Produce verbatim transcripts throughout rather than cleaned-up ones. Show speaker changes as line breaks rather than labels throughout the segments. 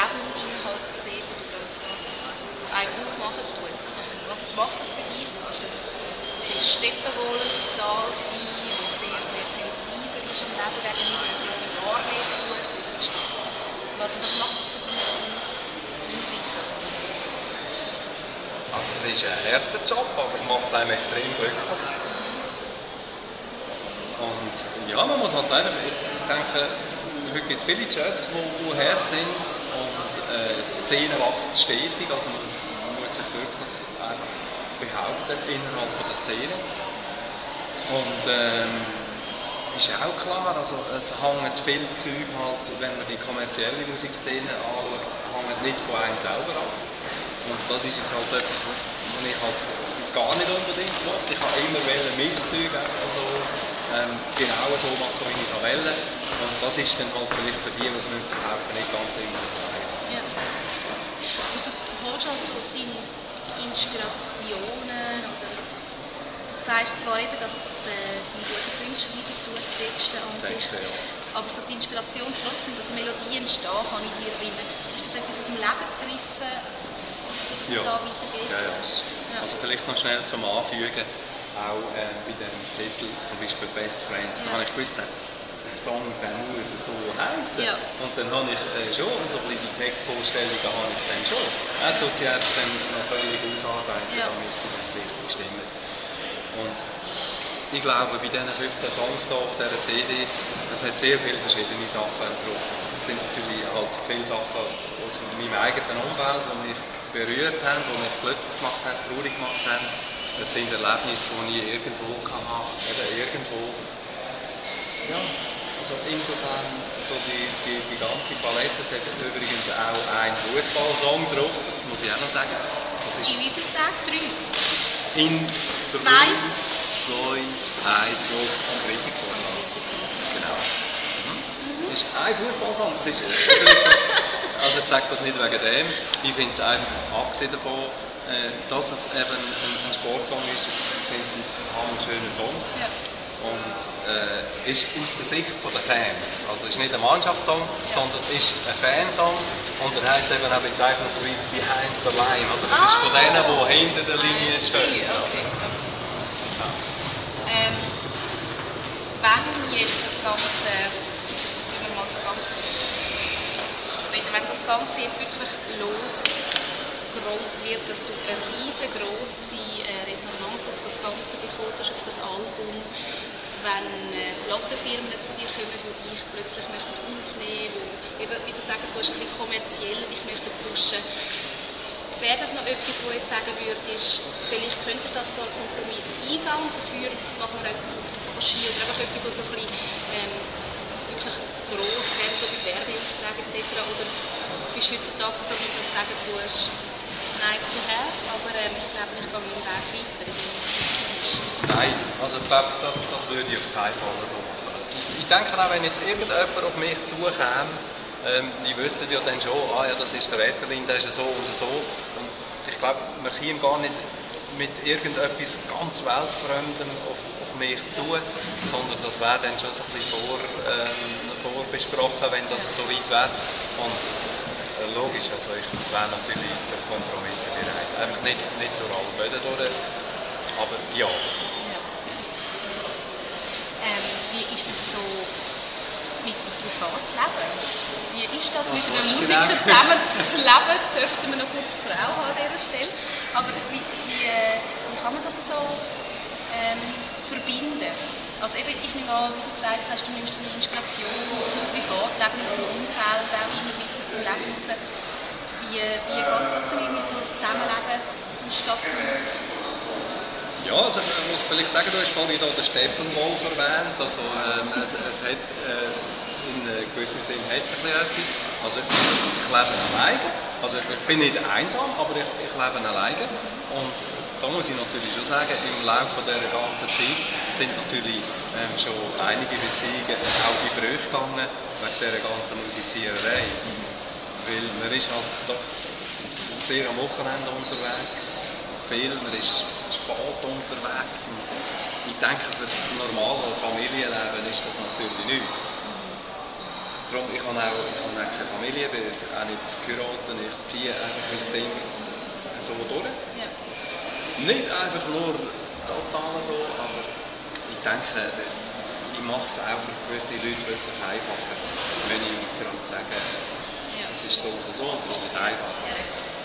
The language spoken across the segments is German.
Lebensinhalt sieht oder das, was einen ausmachen tut. Was macht das für dich aus? Ist das ein Steppenwolf da sein, der sehr, sehr sensibel ist am Leben gegenüber, sehr viel wahrnehmen tut? Ist das, was, was macht das für dich als Musiker?
Also es ist ein harter Job, aber es macht einem extrem glücklich. Und ja, man muss halt einfach, ich denke, heute gibt es viele Jobs, die, die hart sind und äh, die Szene wächst stetig, also man, man muss sich wirklich einfach behaupten innerhalb von der Szene. Und ähm, ist auch klar, also es hängt viel Zeug halt, wenn man die kommerzielle Musikszene anschaut, hängt nicht von einem selber ab. Und das ist jetzt halt etwas, was ich halt gar nicht unbedingt wollte. Ich habe immer mein Zeug also, ähm, genau so machen, wie ich es wollte. Und das ist dann halt vielleicht für die, die es nicht verkaufen, nicht ganz immer so einfach.
Ja. Und du holst also deine Inspirationen oder du sagst zwar eben, dass das äh, dein guter Freund schreiben tut, Texte an sich,
Texte, ja.
aber so die Inspiration trotzdem, dass Melodien entstehen kann in dir drin, ist das etwas aus dem Leben gegriffen, was
ja.
du da weitergeben
ja, ja.
ja.
Also vielleicht noch schnell zum Anfügen, auch äh, bei dem Titel, zum Beispiel Best Friends, ja. Da habe ich gewusst, der, der Song der muss so heißen. Ja. Und dann habe ich äh, schon so ein bisschen die Textvorstellungen habe ich dann schon. Er tut sie einfach dann noch völlig ausarbeiten, ja. Damit sie dann wirklich stimmen. Und ich glaube, bei diesen fünfzehn Songs hier auf dieser C D, es hat sehr viele verschiedene Sachen drauf. Es sind natürlich halt viele Sachen aus meinem eigenen Umfeld, die mich berührt haben, die mich glücklich gemacht haben, traurig gemacht haben. Es sind Erlebnisse, die ich irgendwo hatte, oder irgendwo. Ja, also insofern, so die, die, die ganze Palette, es hat übrigens auch einen Fußballsong drauf, das muss ich auch noch sagen. Das ist
in wie vielen Tagen? Drei?
In
zwei?
Zwei, eins, null und Freitag vorzusagen. Genau. Mhm. Das ist ein Fußballsong. Das ist, also ich sage das nicht wegen dem. Ich finde es einfach, abgesehen davon, äh, dass es eben ein, ein Sportsong ist, ich finde es ein schöner Song. Ja. Und äh, ist aus der Sicht der Fans. Also ist nicht ein Mannschaftssong, ja. Sondern ist ein Fansong. Und er heisst eben auch bezeichnenderweise Behind the Line. Oder? Das ah, ist von denen, die hinter der Linie stehen.
Okay. Ähm, wenn jetzt das Ganze, wenn man mal so ganz, wenn das Ganze jetzt wirklich losgerollt wird, dass du eine riesengroße Resonanz auf das Ganze bekommst, auf das Album, wenn Plattenfirmen zu dir kommen, die dich plötzlich möchten aufnehmen, wo eben, wie du sagst, du hast ein bisschen kommerziell dich möchten pushen. Wäre das noch etwas, wo ich jetzt sagen würde, ist, vielleicht könnte das mal Kompromiss eingehen und dafür machen wir etwas auf Oschi oder einfach etwas, was so ein bisschen ähm, wirklich gross wird, mit Werbeaufträgen et cetera. Oder bist du heutzutage so weit, dass du sagen tust, nice to have, aber ähm, ich glaube, ich gehe meinen Weg weiter, in dem es ist.
Nein, also ich glaube, das, das würde ich auf keinen Fall so machen. Ich, ich denke auch, wenn jetzt irgendjemand auf mich zukäme, Ähm, die wüssten ja dann schon, ah ja, das ist der Etterlin, der ist so und so. Und ich glaube, man käme gar nicht mit irgendetwas ganz Weltfremdem auf, auf mich zu, sondern das wäre dann schon so ein bisschen vor, ähm, vorbesprochen, wenn das so weit wäre. Und äh, logisch, also ich wäre natürlich zu Kompromissen bereit. Einfach nicht, nicht durch alle Böden durch, aber ja.
ja. Ähm, wie ist das so mit dem Privatleben? Wie ist das, mit einem Musiker genau zusammen zu leben? Dürften wir noch kurz Frau haben an dieser Stelle. Aber wie, wie, wie kann man das so ähm, verbinden? Also eben, ich nehme an, wie du gesagt hast, du nimmst deine Inspiration aus dem Privatleben, aus dem Umfeld, auch immer wieder aus dem Leben raus. Wie, wie geht trotzdem irgendwie so das Zusammenleben vonstatten?
Ja, also man muss vielleicht sagen, du hast vorhin hier den Steppenwolf erwähnt. Also, ähm, es, es hat, äh, in gewissem Sinn hat es ein bisschen etwas. Also ich lebe alleine. Also ich bin nicht einsam, aber ich, ich lebe alleine. Und da muss ich natürlich schon sagen, im Laufe dieser ganzen Zeit sind natürlich ähm, schon einige Beziehungen auch in Brüche gegangen wegen dieser ganzen Musiziererei. Weil man ist halt doch sehr am Wochenende unterwegs, viel, man ist spät unterwegs. Und ich denke, für das normale Familienleben ist das natürlich nichts. darum, ich habe auch, ich habe auch keine Familie, bin auch nicht geheiratet, ich ziehe einfach mein Ding so durch.
Ja.
Nicht einfach nur total so, aber ich denke, ich mache es auch für gewisse Leute wirklich einfacher, wenn ich gerade sage,
Ja.
es ist so oder so, und es ist nicht einfach.
Ja.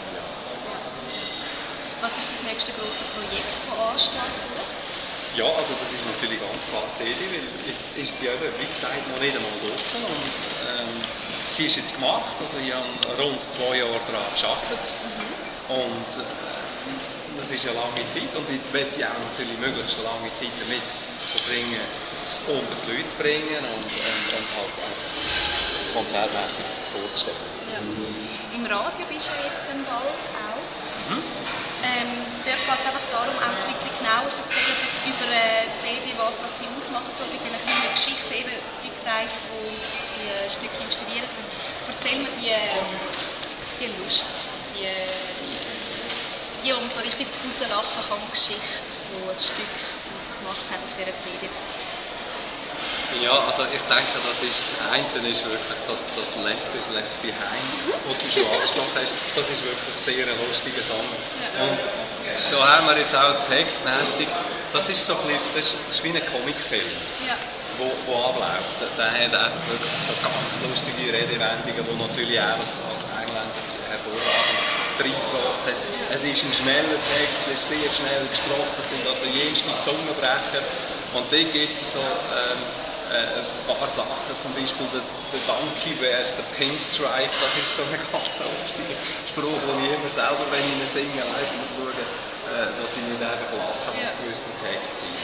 Was ist das nächste grosse Projekt, das ansteht?
Ja, also das ist natürlich ganz klar die C D, weil jetzt ist sie eben, wie gesagt, noch nicht einmal draussen und ähm, sie ist jetzt gemacht, also ich habe rund zwei Jahre daran gearbeitet mhm. und äh, das ist eine lange Zeit und jetzt möchte ich auch natürlich möglichst eine lange Zeit damit verbringen, es unter die Leute zu bringen und, und, und halt auch konzertmässig vorzustellen.
Ja. Im Radio bist du ja jetzt dann bald auch.
Mhm.
Ähm, dort geht es einfach darum, auch ein bisschen genauer zu erzählen über eine C D, was das sie ausmacht, bei diesen kleinen Geschichten, eben, wie gesagt, die die äh, Stücke inspiriert haben. Erzähl mir die, die Lust, die, die, die, wo man so richtig rauslachen kann, Geschichte, die ein Stück ausgemacht hat auf dieser C D.
Ja, also ich denke, das ist, das eine ist wirklich das, das Lester's Left Behind, was du schon angesprochen hast. Das ist wirklich ein sehr lustiger Song. Und da haben wir jetzt auch textmässig, das ist so ein bisschen, das ist, das ist wie ein Comicfilm,
ja.
wo, wo abläuft. Der hat einfach wirklich so ganz lustige Redewendungen, die natürlich auch als, als Engländer hervorragend reingebracht hat. Es ist ein schneller Text, es ist sehr schnell gesprochen, es sind also jenste Zungenbrecher. Und dort gibt es so ähm, äh, ein paar Sachen, zum Beispiel der, der Donkey wears the Pinstripe, das ist so ein ganz lustiger Spruch, den ich immer selber, wenn ich ihn singe, live muss schauen, äh, dass ich nicht einfach lache
ja.
mit gewissen Textzeilen.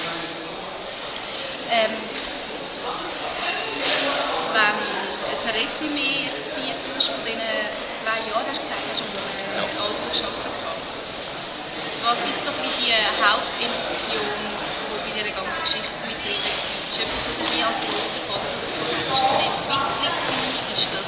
Ähm, wenn ein Resümee jetzt ziehen tust von diesen zwei Jahren, hast du gesagt, hast du an einem ja. Album gearbeitet. Was ist so ein bisschen die Hauptemotion, die bei dieser ganzen Geschichte mit drin war? Ist etwas, was ich als roter Faden dazu habe? Ist das eine Entwicklung gewesen? Ist das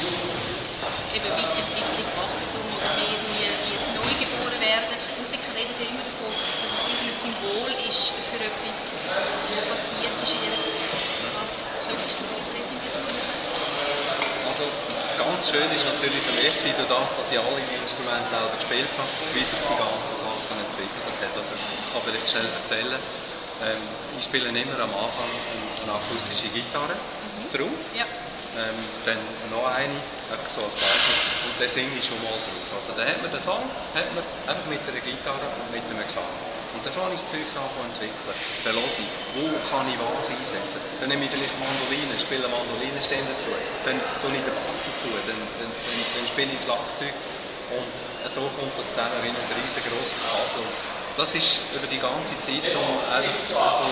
eben Weiterentwicklung, Wachstum oder mehr wie, wie ein Neugeborenwerden? Musiker reden ja immer davon, dass es irgendein Symbol ist für etwas, was passiert ist in dieser Zeit. Was könntest du für das Resümee dazu sagen?
Also, ganz schön war natürlich für mich, durch das, dass ich alle die Instrumente selber gespielt habe, wie sich die ganzen Sachen entwickelt haben. Also, ich kann vielleicht schnell erzählen, ähm, ich spiele immer am Anfang eine akustische Gitarre mhm. drauf, ja. ähm, dann noch eine, einfach so als Basis, und dann singe ich schon mal drauf. Also dann hat man den Song hat man einfach mit einer Gitarre und mit einem Gesang. Und dann fange ich das Zeug an zu entwickeln. Dann höre ich, wo kann ich was einsetzen. Dann nehme ich vielleicht Mandoline, spiele Mandolinenstände dazu. Dann tue ich den Bass dazu, dann, dann, dann, dann spiele ich Schlagzeug. Und so kommt das zusammen wie ein riesengroßes Puzzle. Das ist über die ganze Zeit so einfach so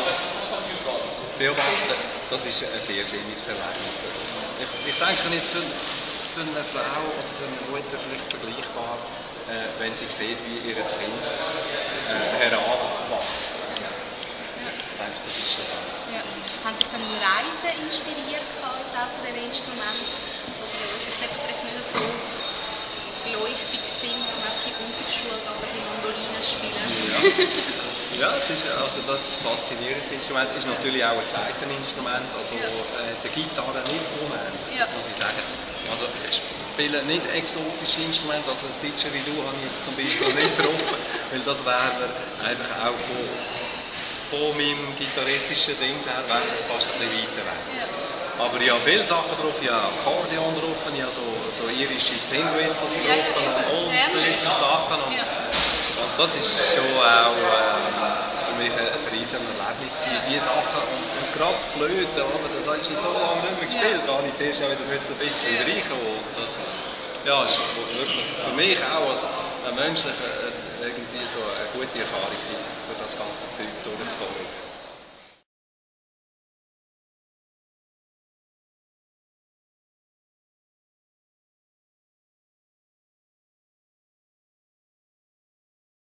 beobachten, das ist ein sehr sinniges Erlebnis. Ich, ich denke jetzt für, für eine Frau oder für eine Mutter vielleicht vergleichbar, äh, wenn sie sieht, wie ihr Kind äh, heranwächst. Also, ich denke, das ist schon das.
Ja. Haben dich dann Reisen inspiriert auch zu diesem Instrument, wo die vielleicht nicht so geläufig sind, zum Beispiel in die Musikschule oder die Mandoline spielen?
Ja. Ja, es ist, also das faszinierende Instrument ist natürlich auch ein Saiteninstrument, also ja. äh, der Gitarre nicht unähnlich, ja. das muss ich sagen. Also ich spiele nicht exotische Instrumente, also ein Didgeridoo habe ich jetzt zum Beispiel nicht getroffen, weil das wäre einfach auch von, von meinem gitarristischen Ding her, wäre es fast ein bisschen weiter weg. Ja. Aber ich habe viele Sachen drauf, ich habe Akkordeon drauf, ich habe so, so irische Tin Whistles drauf, ja, ja, und solche Sachen. Und, ja. und das ist schon auch äh, für mich ein, ein riesiges Erlebnis gewesen, diese Sachen. Und, und gerade Flöte, oder, das habe ich schon so lange nicht mehr gespielt, da habe ich zuerst auch wieder ein bisschen reinkommen. Das ist, ja, ist wirklich für mich auch als ein menschlicher irgendwie so eine gute Erfahrung gewesen, für das ganze Zeug durchzukommen.